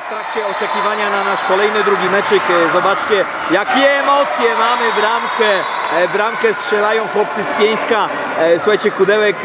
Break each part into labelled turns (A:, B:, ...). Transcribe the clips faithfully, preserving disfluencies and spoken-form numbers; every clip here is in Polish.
A: w trakcie oczekiwania na nasz kolejny drugi meczyk. Zobaczcie, jakie emocje mamy, bramkę. Bramkę strzelają chłopcy z Pieńska. Słuchajcie, Kudełek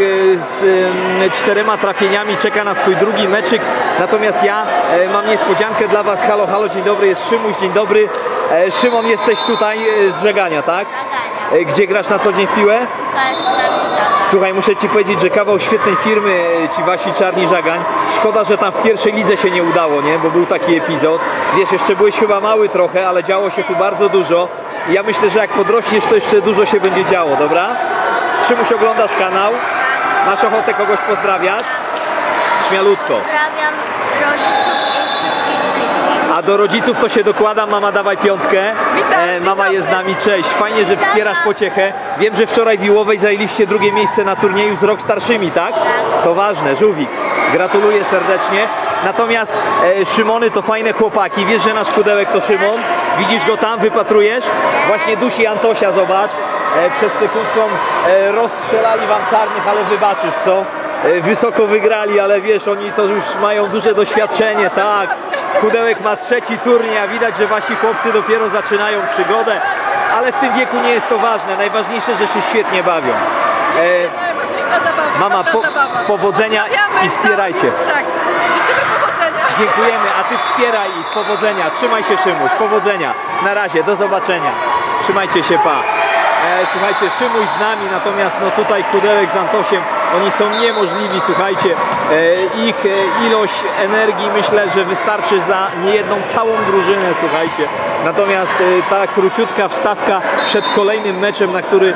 A: z czterema trafieniami czeka na swój drugi meczyk. Natomiast ja mam niespodziankę dla was. Halo, halo, dzień dobry, jest Szymuś, dzień dobry. Szymon, jesteś tutaj z Żegania, tak?
B: Żegania.
A: Gdzie grasz na co dzień w piłę?
B: Czarni Żagań.
A: Słuchaj, muszę ci powiedzieć, że kawał świetnej firmy ci wasi Czarni Żagań. Szkoda, że tam w pierwszej lidze się nie udało, nie? Bo był taki epizod. Wiesz, jeszcze byłeś chyba mały trochę, ale działo się tu bardzo dużo. I ja myślę, że jak podrośniesz, to jeszcze dużo się będzie działo, dobra? Szymuś, oglądasz kanał? Masz ochotę kogoś pozdrawiać? Śmialutko.
B: Pozdrawiam rodziców i wszystkich bliskich.
A: A do rodziców to się dokłada, mama dawaj piątkę.
C: Witam,
A: E, mama
C: dzień
A: jest z
C: dobry.
A: nami, cześć. Fajnie, że wspierasz pociechę. Wiem, że wczoraj w Iłowej zajęliście drugie miejsce na turnieju z rok starszymi, tak? To ważne, żółwik. Gratuluję serdecznie. Natomiast e, Szymony to fajne chłopaki. Wiesz, że nasz Kudełek to Szymon? Widzisz go tam, wypatrujesz? Właśnie dusi Antosia, zobacz. E, przed sekundką e, rozstrzelali wam Czarnych, ale wybaczysz, co? E, wysoko wygrali, ale wiesz, oni to już mają duże doświadczenie, tak. Kudełek ma trzeci turniej, a widać, że wasi chłopcy dopiero zaczynają przygodę. Ale w tym wieku nie jest to ważne. Najważniejsze, że się świetnie bawią. E,
C: Najważniejsza zabawa,
A: mama,
C: dobra
A: po,
C: zabawa.
A: powodzenia
C: Pozdrawiamy
A: i wspierajcie.
C: cały- Tak, życzymy powodzenia.
A: Dziękujemy, a ty wspieraj ich. Powodzenia. Trzymaj się, Szymuś. Powodzenia. Na razie, do zobaczenia. Trzymajcie się, pa. E, słuchajcie, Szymuś z nami, natomiast no tutaj Kudełek z Antosiem, oni są niemożliwi, słuchajcie. E, ich e, ilość energii myślę, że wystarczy za niejedną całą drużynę, słuchajcie. Natomiast e, ta króciutka wstawka przed kolejnym meczem, na który e,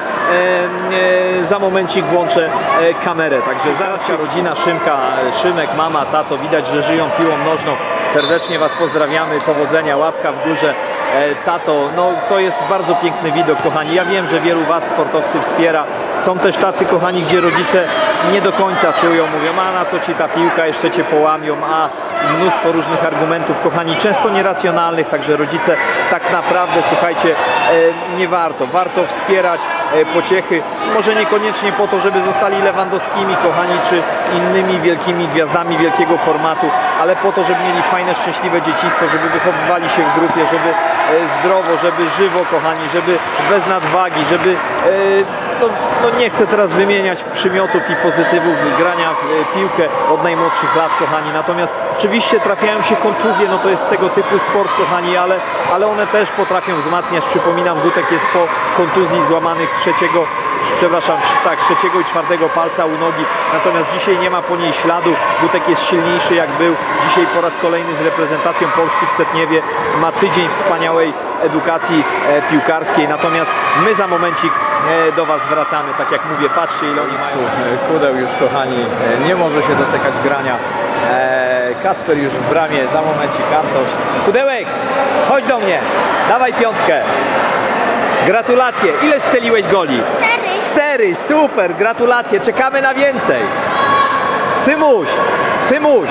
A: e, za momencik włączę e, kamerę. Także zaraz się rodzina Szymka, Szymek, mama, tato, widać, że żyją piłą nożną. Serdecznie was pozdrawiamy, powodzenia, łapka w górze. E, tato, no to jest bardzo piękny widok, kochani. Ja wiem, że wielu was sportowcy wspiera. Są też tacy, kochani, gdzie rodzice nie do końca czują, mówią, a na co ci ta piłka, jeszcze cię połamią, a mnóstwo różnych argumentów, kochani, często nieracjonalnych, także rodzice tak naprawdę, słuchajcie, e, nie warto. Warto wspierać e, pociechy, może niekoniecznie po to, żeby zostali Lewandowskimi, kochani, czy innymi wielkimi gwiazdami wielkiego formatu, ale po to, żeby mieli fajne, szczęśliwe dzieciństwo, żeby wychowywali się w grupie, żeby e, zdrowo, żeby żywo, kochani, żeby bez nadwagi, żeby e, no, no nie chcę teraz wymieniać przymiotów i pozytywów grania w e, piłkę od najmłodszych lat, kochani. Natomiast oczywiście trafiają się kontuzje, no to jest tego typu sport, kochani, ale, ale one też potrafią wzmacniać. Przypominam, Gutek jest po kontuzji złamanych trzeciego, przepraszam, tak, trzeciego i czwartego palca u nogi. Natomiast dzisiaj nie ma po niej śladu. Gutek jest silniejszy jak był. Dzisiaj po raz kolejny z reprezentacją Polski w Setniewie ma tydzień wspaniałej edukacji e, piłkarskiej. Natomiast my za momencik e, do was wracamy. Tak jak mówię, patrzcie, ile oni mają. Kudeł już, kochani, e, nie może się doczekać grania. E, Kacper już w bramie, za momencik Antoś. Kudełek, chodź do mnie, dawaj piątkę. Gratulacje. Ile strzeliłeś goli?
B: Cztery.
A: Cztery, super, gratulacje, czekamy na więcej. Symuś, Symuś.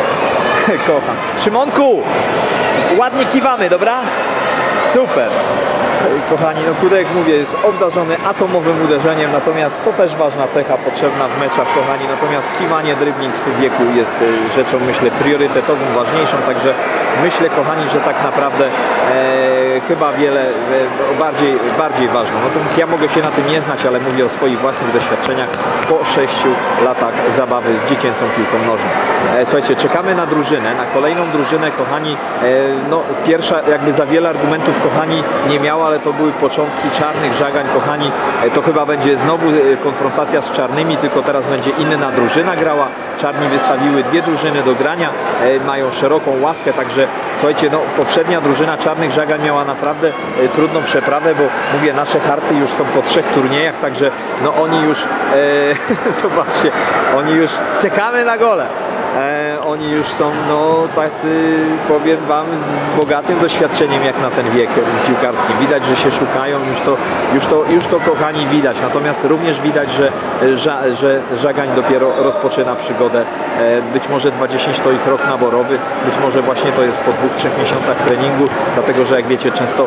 A: Kocham. Szymonku, ładnie kiwamy, dobra? Super. Kochani, no Kudełek, mówię, jest obdarzony atomowym uderzeniem, natomiast to też ważna cecha potrzebna w meczach, kochani. Natomiast kiwanie, dribbling w tym wieku jest rzeczą, myślę, priorytetową, ważniejszą, także myślę, kochani, że tak naprawdę e, chyba wiele e, bardziej, bardziej ważną. Natomiast ja mogę się na tym nie znać, ale mówię o swoich własnych doświadczeniach po sześciu latach zabawy z dziecięcą piłką nożną. E, słuchajcie, czekamy na drużynę, na kolejną drużynę, kochani. E, no, pierwsza jakby za wiele argumentów, kochani, nie miała, ale to były początki Czarnych Żagań, kochani. E, to chyba będzie znowu e, konfrontacja z Czarnymi, tylko teraz będzie inna drużyna grała. Czarni wystawiły dwie drużyny do grania, e, mają szeroką ławkę, także słuchajcie, no poprzednia drużyna Czarnych Żagań miała naprawdę e, trudną przeprawę, bo mówię, nasze harty już są po trzech turniejach, także no oni już, e, zobaczcie, oni już, czekamy na gole. E, oni już są, no tacy, powiem wam, z bogatym doświadczeniem jak na ten wiek piłkarski. Widać, że się szukają, już to, już to, już to kochani widać. Natomiast również widać, że, że, że Żagań dopiero rozpoczyna przygodę. E, być może dwa tysiące dziesiąty to ich rok naborowy, być może właśnie to jest po dwóch, trzech miesiącach treningu, dlatego że jak wiecie, często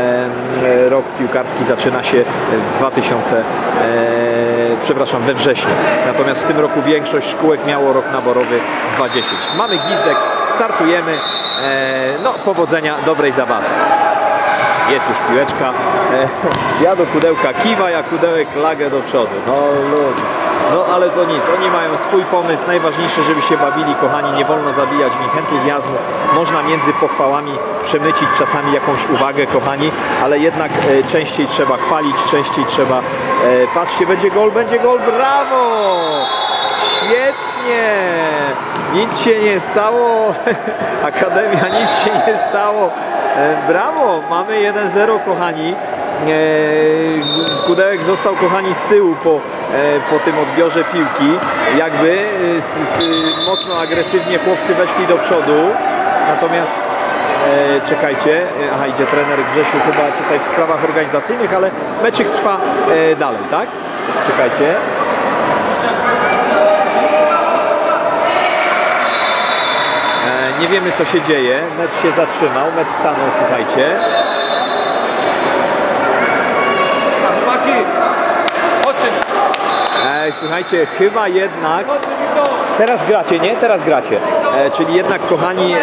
A: e, rok piłkarski zaczyna się w dwa tysiące, e, przepraszam, we wrześniu. Natomiast w tym roku większość szkółek miało rok naborowy dwa tysiące dziesiąty. Mamy gwizdek, startujemy. no powodzenia, dobrej zabawy. Jest już piłeczka. Ja do kudełka kiwa, ja kudełek lagę do przodu. No ludzie. No ale to nic, oni mają swój pomysł, najważniejsze, żeby się bawili, kochani, nie wolno zabijać w nich entuzjazmu, można między pochwałami przemycić czasami jakąś uwagę, kochani, ale jednak e, częściej trzeba chwalić, częściej trzeba, e, patrzcie, będzie gol, będzie gol, brawo! Świetnie! Nic się nie stało, Akademia, nic się nie stało, e, brawo, mamy jeden zero, kochani. Kudełek został, kochani, z tyłu po, po tym odbiorze piłki, jakby z, z, mocno agresywnie chłopcy weszli do przodu, natomiast e, czekajcie, aha, idzie trener Grzesiu chyba tutaj w sprawach organizacyjnych, ale meczyk trwa e, dalej, tak? Czekajcie. E, nie wiemy, co się dzieje, mecz się zatrzymał, mecz stanął, słuchajcie. E, słuchajcie, chyba jednak teraz gracie, nie? Teraz gracie. E, czyli jednak, kochani, e,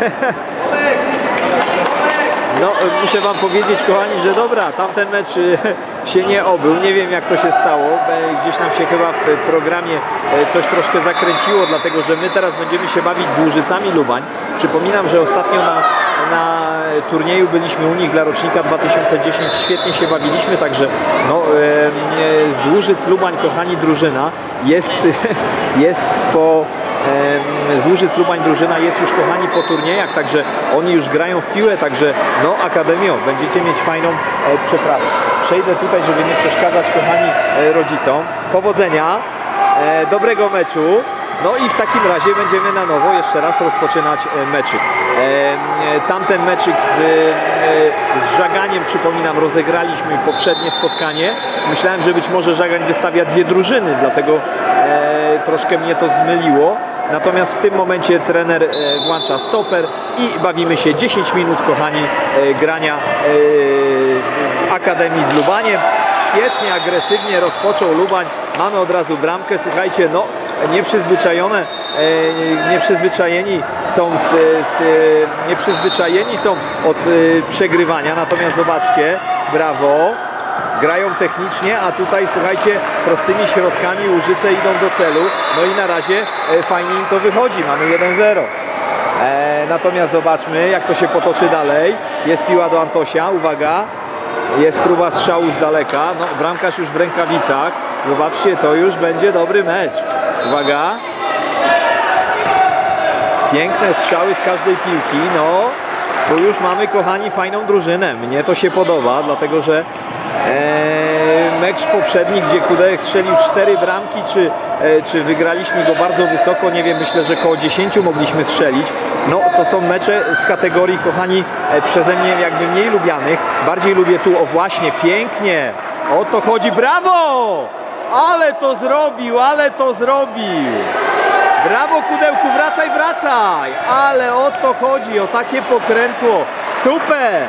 A: no muszę wam powiedzieć, kochani, że dobra, tamten mecz e, się nie obył. Nie wiem, jak to się stało. E, gdzieś nam się chyba w programie e, coś troszkę zakręciło, dlatego że my teraz będziemy się bawić z Łużycami Lubań. Przypominam, że ostatnio na Na turnieju byliśmy u nich dla rocznika dwa tysiące dziesiątego, świetnie się bawiliśmy, także no, e, z Łużyc Lubań, kochani, drużyna jest, jest po e, z Łużyc Lubań drużyna jest już, kochani, po turniejach, także oni już grają w piłę, także no Akademio, będziecie mieć fajną e, przeprawę. Przejdę tutaj, żeby nie przeszkadzać, kochani, e, rodzicom. Powodzenia, e, dobrego meczu. No i w takim razie będziemy na nowo jeszcze raz rozpoczynać meczyk. Tamten meczyk z, z Żaganiem, przypominam, rozegraliśmy poprzednie spotkanie. Myślałem, że być może Żagań wystawia dwie drużyny, dlatego troszkę mnie to zmyliło. Natomiast w tym momencie trener włącza stoper i bawimy się dziesięć minut, kochani, grania w Akademii z Lubaniem. Świetnie, agresywnie rozpoczął Lubań. Mamy od razu bramkę. Słuchajcie, no nieprzyzwyczajone, e, nieprzyzwyczajeni są z, z, nieprzyzwyczajeni są od e, przegrywania. Natomiast zobaczcie, brawo, grają technicznie, a tutaj, słuchajcie, prostymi środkami Łużyce idą do celu. No i na razie e, fajnie im to wychodzi. Mamy jeden zero. E, natomiast zobaczmy, jak to się potoczy dalej. Jest piła do Antosia, uwaga. Jest próba strzału z daleka, no bramkarz już w rękawicach, zobaczcie, to już będzie dobry mecz, uwaga, piękne strzały z każdej piłki, no, bo już mamy, kochani, fajną drużynę, mnie to się podoba, dlatego że e, mecz poprzedni, gdzie Kudełek strzelił cztery bramki, czy, e, czy wygraliśmy go bardzo wysoko, nie wiem, myślę, że koło dziesięciu mogliśmy strzelić. No to są mecze z kategorii, kochani, e, przeze mnie jakby mniej lubianych. Bardziej lubię tu, o właśnie, pięknie, o to chodzi, brawo! Ale to zrobił, ale to zrobił! Brawo, Kudełku, wracaj, wracaj! Ale o to chodzi, o takie pokrętło, super!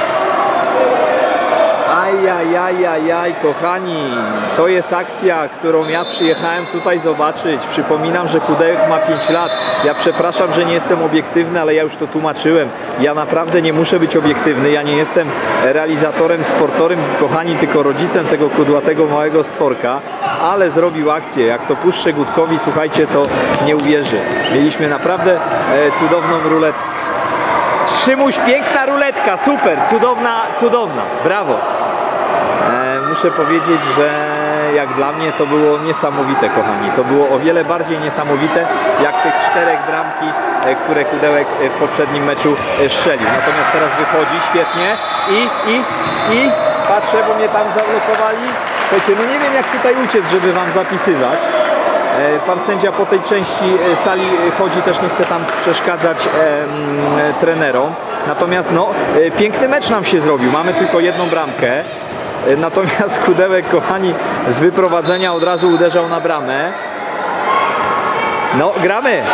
A: Ajajajajaj, kochani, to jest akcja, którą ja przyjechałem tutaj zobaczyć. Przypominam, że Kudełek ma pięć lat. Ja przepraszam, że nie jestem obiektywny, ale ja już to tłumaczyłem. Ja naprawdę nie muszę być obiektywny. Ja nie jestem realizatorem sportowym, kochani, tylko rodzicem tego kudłatego małego stworka. Ale zrobił akcję. Jak to puszczę Gutkowi, słuchajcie, to nie uwierzy. Mieliśmy naprawdę e, cudowną ruletkę. Szymuś, piękna ruletka, super, cudowna, cudowna, brawo. E, muszę powiedzieć, że jak dla mnie to było niesamowite, kochani. To było o wiele bardziej niesamowite, jak tych czterech bramki, e, które Kudełek w poprzednim meczu e, strzelił. Natomiast teraz wychodzi świetnie i, i, i patrzę, bo mnie tam zablokowali. Słuchajcie, no nie wiem, jak tutaj uciec, żeby wam zapisywać. Pan sędzia po tej części sali chodzi, też nie chce tam przeszkadzać e, trenerom. Natomiast no, e, piękny mecz nam się zrobił. Mamy tylko jedną bramkę. E, natomiast Kudełek, kochani, z wyprowadzenia od razu uderzał na bramę. No, gramy.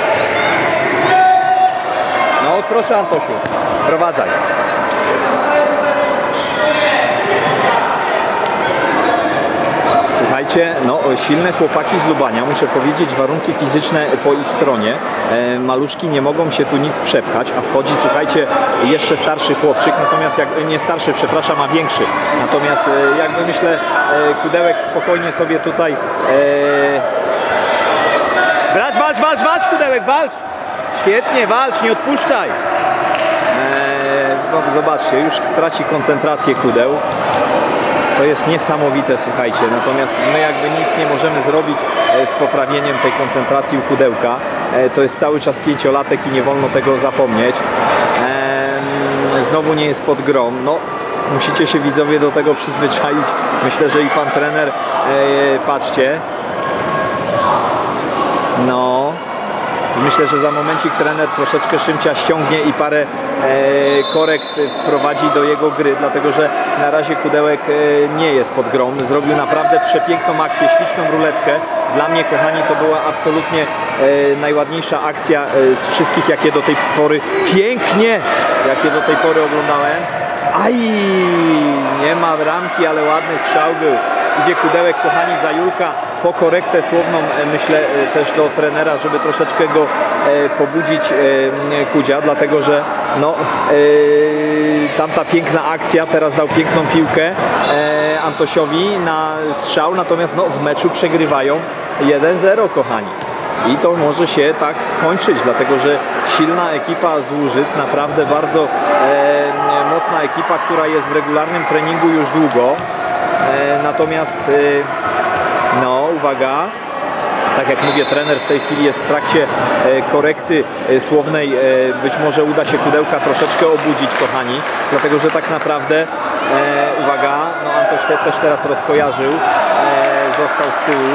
A: No, proszę, Antosiu, prowadzaj. Słuchajcie, no silne chłopaki z Lubania, muszę powiedzieć, warunki fizyczne po ich stronie. E, maluszki nie mogą się tu nic przepchać, a wchodzi, słuchajcie, jeszcze starszy chłopczyk, natomiast jak, nie starszy, przepraszam, a większy. Natomiast e, jakby myślę, e, Kudełek spokojnie sobie tutaj... E... Brać, walcz, walcz, walcz, Kudełek, walcz! Świetnie, walcz, nie odpuszczaj! E, no, zobaczcie, już traci koncentrację Kudeł. To jest niesamowite, słuchajcie, natomiast my jakby nic nie możemy zrobić z poprawieniem tej koncentracji u Kudełka. To jest cały czas pięciolatek i nie wolno tego zapomnieć. Znowu nie jest pod grom. No, musicie się widzowie do tego przyzwyczaić. Myślę, że i pan trener, patrzcie. No. Myślę, że za momencik trener troszeczkę Szymcia ściągnie i parę e, korekt wprowadzi do jego gry, dlatego że na razie Kudełek e, nie jest pod grą. Zrobił naprawdę przepiękną akcję, śliczną ruletkę. Dla mnie, kochani, to była absolutnie e, najładniejsza akcja e, z wszystkich, jakie do tej pory, pięknie, jakie do tej pory oglądałem. Aj, nie ma bramki, ale ładny strzał był. Idzie Kudełek, kochani, za Julka po korektę słowną, myślę, też do trenera, żeby troszeczkę go pobudzić Kudzia, dlatego że no, tamta piękna akcja, teraz dał piękną piłkę Antosiowi na strzał, natomiast no, w meczu przegrywają jeden zero, kochani. I to może się tak skończyć, dlatego że silna ekipa z Łużyc, naprawdę bardzo e, mocna ekipa, która jest w regularnym treningu już długo. E, natomiast, e, no uwaga, tak jak mówię, trener w tej chwili jest w trakcie e, korekty e, słownej. E, być może uda się Kudełka troszeczkę obudzić, kochani, dlatego że tak naprawdę, e, uwaga, no Antoś też teraz rozkojarzył, e, został z tyłu.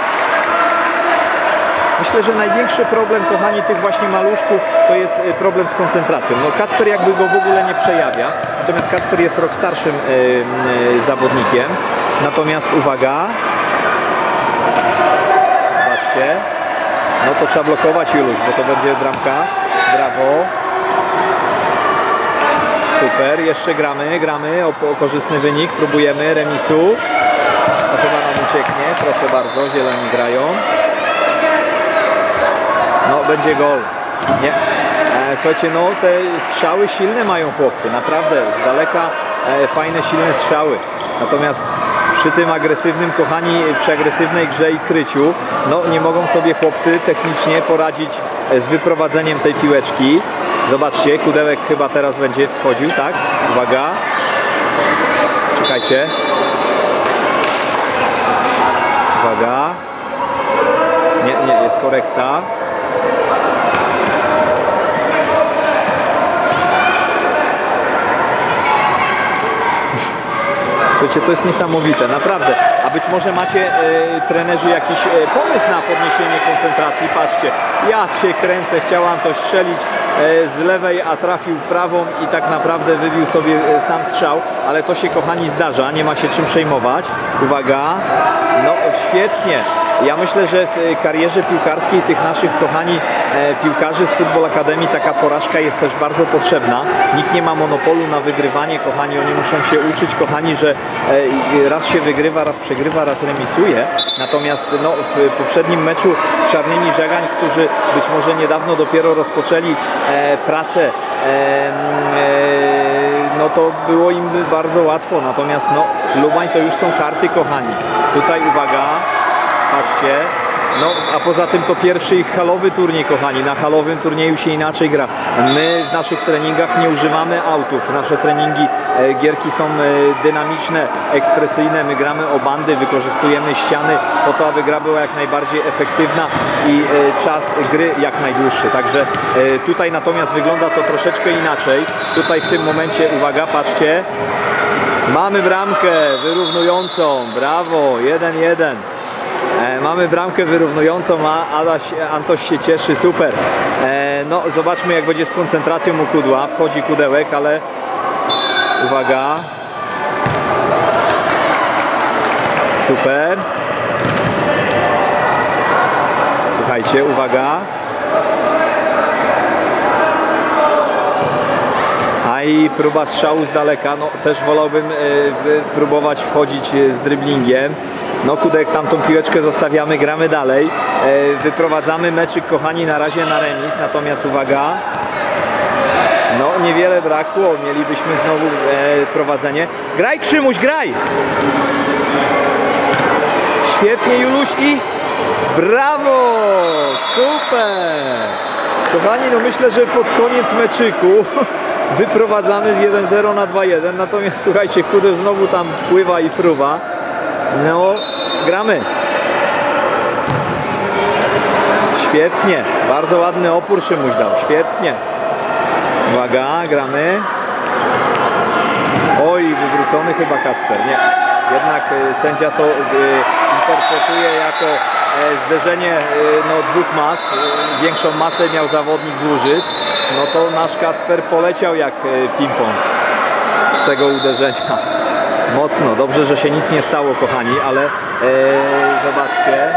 A: Myślę, że największy problem, kochani, tych właśnie maluszków to jest problem z koncentracją. No Kacper jakby go w ogóle nie przejawia, natomiast Kacper jest rok starszym y, y, zawodnikiem. Natomiast uwaga, zobaczcie, no to trzeba blokować, Juluś, bo to będzie bramka. Brawo. Super, jeszcze gramy, gramy o, o korzystny wynik, próbujemy remisu. No chyba nam ucieknie, proszę bardzo, zieloni grają. No, będzie gol. Nie. E, słuchajcie, no te strzały silne mają chłopcy, naprawdę, z daleka e, fajne, silne strzały. Natomiast przy tym agresywnym, kochani, przy agresywnej grze i kryciu, no nie mogą sobie chłopcy technicznie poradzić z wyprowadzeniem tej piłeczki. Zobaczcie, Kudełek chyba teraz będzie wchodził, tak? Uwaga. Czekajcie. Uwaga. Nie, nie, jest korekta. Słuchajcie, to jest niesamowite, naprawdę. A być może macie, e, trenerzy, jakiś e, pomysł na podniesienie koncentracji. Patrzcie, ja się kręcę, chciał Antoś strzelić e, z lewej, a trafił prawą i tak naprawdę wybił sobie e, sam strzał. Ale to się, kochani, zdarza, nie ma się czym przejmować. Uwaga, no świetnie. Ja myślę, że w karierze piłkarskiej tych naszych, kochani, e, piłkarzy z Football Academy taka porażka jest też bardzo potrzebna. Nikt nie ma monopolu na wygrywanie, kochani, oni muszą się uczyć, kochani, że e, raz się wygrywa, raz przegrywa, raz remisuje. Natomiast no, w poprzednim meczu z Czarnymi Żagań, którzy być może niedawno dopiero rozpoczęli e, pracę, e, e, no to było im bardzo łatwo. Natomiast no, Lubań to już są karty, kochani. Tutaj uwaga. Patrzcie, no a poza tym to pierwszy ich halowy turniej, kochani. Na halowym turnieju się inaczej gra. My w naszych treningach nie używamy autów. Nasze treningi, e, gierki są e, dynamiczne, ekspresyjne. My gramy o bandy, wykorzystujemy ściany po to, aby gra była jak najbardziej efektywna i e, czas gry jak najdłuższy. Także e, tutaj natomiast wygląda to troszeczkę inaczej. Tutaj w tym momencie, uwaga, patrzcie. Mamy bramkę wyrównującą. Brawo, jeden jeden. E, mamy bramkę wyrównującą, a Adaś, Antoś się cieszy, super. E, no zobaczmy, jak będzie z koncentracją u Kudła. Wchodzi Kudełek, ale uwaga. Super. Słuchajcie, uwaga. A i próba strzału z daleka, no też wolałbym e, próbować wchodzić z dryblingiem. No Kudek, tamtą piłeczkę zostawiamy, gramy dalej. E, wyprowadzamy meczyk, kochani, na razie na remis, natomiast uwaga. No niewiele brakło, mielibyśmy znowu e, prowadzenie. Graj Krzymuś, graj! Świetnie Juluś i brawo! Super! Kochani, no myślę, że pod koniec meczyku wyprowadzamy z jeden zero na dwa jeden, natomiast słuchajcie, Kuder znowu tam pływa i fruwa. No, gramy. Świetnie, bardzo ładny opór Szymuś dał, świetnie. Uwaga, gramy. Oj, wywrócony chyba Kacper, nie. Jednak y, sędzia to y, interpretuje jako y, zderzenie y, no, dwóch mas. Y, większą masę miał zawodnik zużyć. No to nasz Kacper poleciał jak y, ping-pong z tego uderzenia. Mocno, dobrze, że się nic nie stało, kochani, ale y, zobaczcie.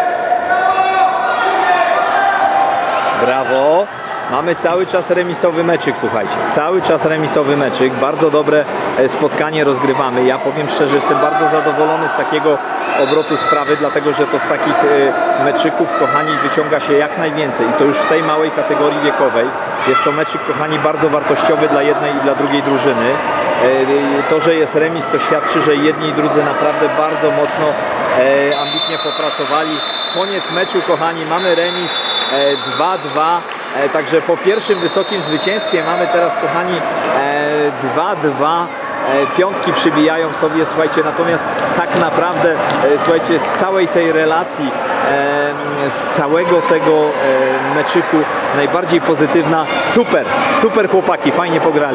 A: Brawo. Mamy cały czas remisowy meczyk, słuchajcie, cały czas remisowy meczyk, bardzo dobre spotkanie rozgrywamy. Ja powiem szczerze, jestem bardzo zadowolony z takiego obrotu sprawy, dlatego że to z takich meczyków, kochani, wyciąga się jak najwięcej i to już w tej małej kategorii wiekowej. Jest to meczyk, kochani, bardzo wartościowy dla jednej i dla drugiej drużyny. To, że jest remis, to świadczy, że jedni i drudzy naprawdę bardzo mocno ambitnie popracowali. Koniec meczu, kochani, mamy remis dwa dwa. E, także po pierwszym wysokim zwycięstwie mamy teraz, kochani, dwa dwa. E, piątki przybijają sobie, słuchajcie, natomiast tak naprawdę, e, słuchajcie, z całej tej relacji, e, z całego tego e, meczyku najbardziej pozytywna, super, super chłopaki, fajnie pograli.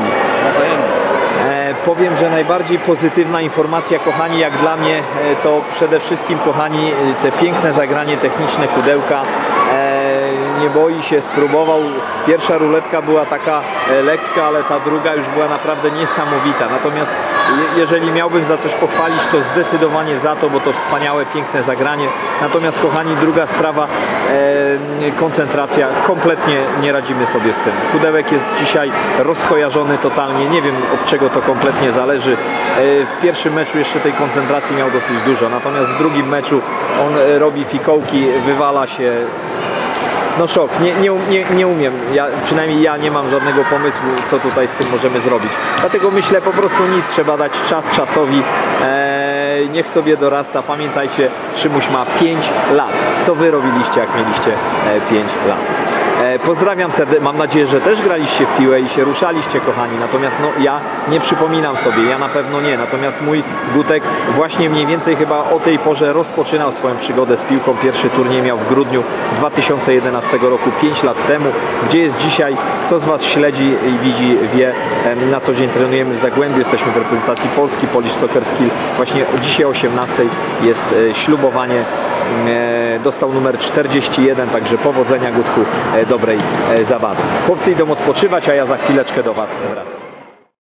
A: E, powiem, że najbardziej pozytywna informacja, kochani, jak dla mnie, e, to przede wszystkim, kochani, te piękne zagranie techniczne Kudełka. E, nie boi się, spróbował. Pierwsza ruletka była taka e, lekka, ale ta druga już była naprawdę niesamowita. Natomiast je, jeżeli miałbym za coś pochwalić, to zdecydowanie za to, bo to wspaniałe, piękne zagranie. Natomiast, kochani, druga sprawa, e, koncentracja. Kompletnie nie radzimy sobie z tym. Kudełek jest dzisiaj rozkojarzony totalnie. Nie wiem, od czego to kompletnie zależy. E, w pierwszym meczu jeszcze tej koncentracji miał dosyć dużo. Natomiast w drugim meczu on e, robi fikołki, wywala się. No szok, nie, nie, nie, nie umiem, ja, przynajmniej ja nie mam żadnego pomysłu, co tutaj z tym możemy zrobić. Dlatego myślę, po prostu nic, trzeba dać czas czasowi, eee, niech sobie dorasta. Pamiętajcie, Szymuś ma pięć lat. Co wy robiliście, jak mieliście e, pięć lat? E, pozdrawiam serdecznie, mam nadzieję, że też graliście w piłę i się ruszaliście, kochani. Natomiast no, ja nie przypominam sobie, ja na pewno nie. Natomiast mój Gutek właśnie mniej więcej chyba o tej porze rozpoczynał swoją przygodę z piłką. Pierwszy turniej miał w grudniu dwa tysiące jedenastego roku, pięć lat temu. Gdzie jest dzisiaj? Kto z was śledzi i widzi, wie, na co dzień trenujemy w Zagłębiu. Jesteśmy w reprezentacji Polski, Polish Soccer Skill. Właśnie dzisiaj o osiemnastej jest ślubowanie. Dostał numer czterdzieści jeden, także powodzenia, Gutku, dobrej zabawy. Chłopcy idą odpoczywać, a ja za chwileczkę do was wracam.